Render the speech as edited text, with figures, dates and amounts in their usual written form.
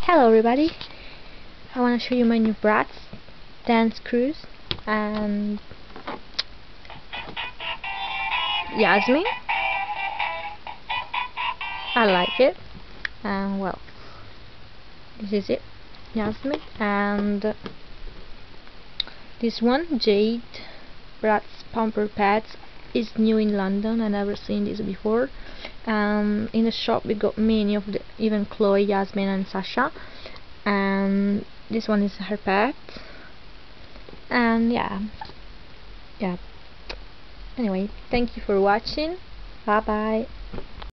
Hello everybody, I want to show you my new bratz dance crewz and Yasmin. I like it, and well, this is it, Yasmin. And this one, Jade bratz pampered pads, is new in London. I never seen this before. In the shop we got many of the, even Chloe, Yasmin and Sasha, and this one is her pet. And yeah, anyway, thank you for watching. Bye bye.